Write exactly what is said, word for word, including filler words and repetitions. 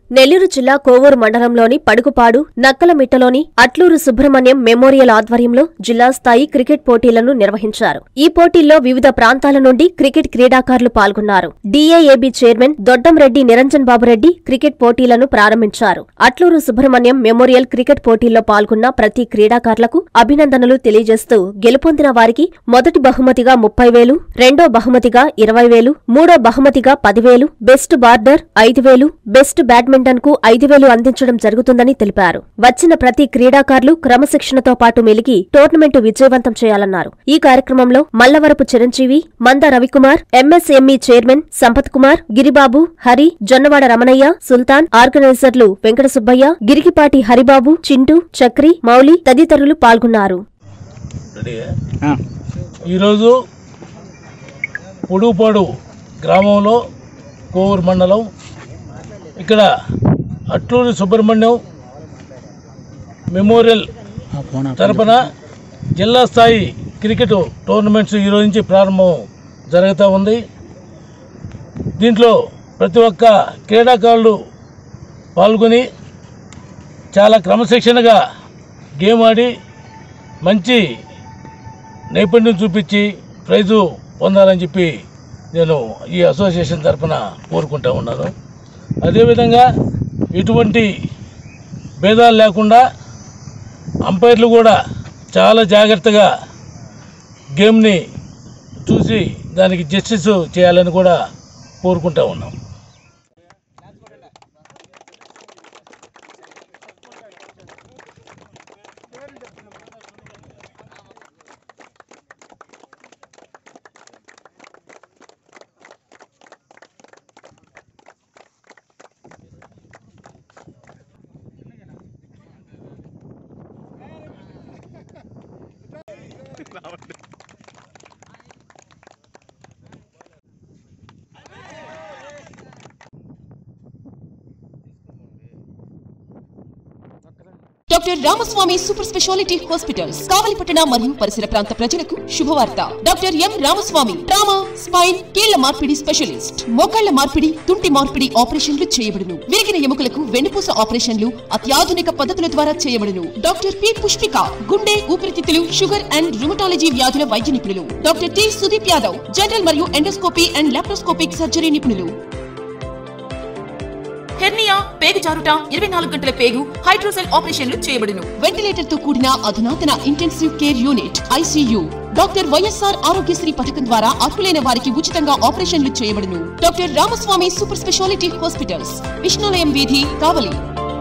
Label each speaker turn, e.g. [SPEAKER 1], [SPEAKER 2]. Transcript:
[SPEAKER 1] నెల్లూరు జిల్లా కోవూరు మండలంలోని పడుగుపాడు నక్కలమిట్టలోని అట్లూరు సుబ్రహ్మణ్యం మెమోరియల్ ఆధ్వర్యంలో జిల్లా స్థాయి క్రికెట్ పోటీలను నిర్వహించారు. ఈ పోటీల్లో వివిధ ప్రాంతాల నుండి క్రికెట్ క్రీడాకారులు పాల్గొన్నారు. DAAB chairman Doddamreddy Niranjan Babureddy cricket పోటీలను ప్రారంభించారు. అట్లూరు సుబ్రహ్మణ్యం మెమోరియల్ క్రికెట్ పోటీల్లో పాల్గొన్న ప్రతి క్రీడాకారులకు అభినందనలు తెలియజేస్తూ గెలుపొందిన వారికి మొదటి బహుమతిగా ముప్పై వేలు, రెండో బహుమతిగా ఇరవై వేలు, మూడో బహుమతిగా పదివేలు, బెస్ట్ బార్డర్ ఐదు వేలు, బెస్ట్ బ్యాడ్మింటన్ కు ఐదు వేలు అందించడం జరుగుతుందని తెలిపారు. వచ్చిన ప్రతి క్రీడాకారులు క్రమశిక్షణతో పాటు మెలిగి టోర్నమెంటు విజయవంతం చేయాలన్నారు. ఈ కార్యక్రమంలో మల్లవరపు చిరంజీవి, మంద రవికుమార్, ఎంఎస్ఎంఈ చైర్మన్ సంపత్ కుమార్, గిరిబాబు, హరి, జొన్నవాడ రమణయ్య, సుల్తాన్, ఆర్గనైజర్లు వెంకట సుబ్బయ్య, గిరికిపాటి హరిబాబు, చింటూ, చక్రి, మౌలి తదితరులు పాల్గొన్నారు.
[SPEAKER 2] ఈరోజు పొడుగుపాడు గ్రామంలో కోవూరు మండలం ఇక్కడ అట్లూరి సుబ్రహ్మణ్యం మెమోరియల్ తరపున జిల్లా స్థాయి క్రికెట్ టోర్నమెంట్స్ ఈరోజు నుంచి ప్రారంభం జరుగుతూ ఉంది. దీంట్లో ప్రతి ఒక్క క్రీడాకారులు పాల్గొని చాలా క్రమశిక్షణగా గేమ్ ఆడి మంచి నైపుణ్యం చూపించి ప్రైజు పొందాలని చెప్పి నేను ఈ అసోసియేషన్ తరఫున కోరుకుంటా ఉన్నాను. అదేవిధంగా ఎటువంటి భేదాలు లేకుండా అంపైర్లు కూడా చాలా జాగ్రత్తగా గేమ్ని చూసి దానికి జస్టిస్ చేయాలని కూడా కోరుకుంటా ఉన్నాం.
[SPEAKER 3] Doctor Ramaswamy super speciality hospitals కావలిపట్టణ మరియు పరిసర ప్రాంత ప్రజలకు శుభవార్త. Doctor M Ramaswamy trauma, spine, కీళ్ల మార్పిడి స్పెషలిస్ట్. మోకాళ్ల మార్పిడి, తుంటి మార్పిడి ఆపరేషన్లు చేయబడును. విరిగిన ఎముకలకు వెన్నుపూస ఆపరేషన్లు అత్యాధునిక పద్ధతుల ద్వారా చేయబడును. డాక్టర్ పి పుష్పిక గుండె, ఊపిరితిత్తులు, షుగర్ అండ్ రుమటాలజీ వ్యాధుల వైద్య నిపుణులు. Doctor T Sudeep Yadav general మరియు ఎండోస్కోపీ అండ్ లాప్రోస్కోపిక్ సర్జరీ నిపుణులు. హెర్నియా, పేగు జారుట, ఇరవై నాలుగు గంటల పేగు, హైడ్రోసెల్ ఆపరేషన్లు చేయబడును. వెంటిలేటర్ తో కూడిన అధునాతన intensive care unit ICU. Doctor YSR Aarogyasri పథకం ద్వారా అర్హులైన వారికి ఉచితంగా ఆపరేషన్లు చేయబడును. Doctor Ramaswamy super speciality hospitals, Vishnulayam వీధి, కావలి.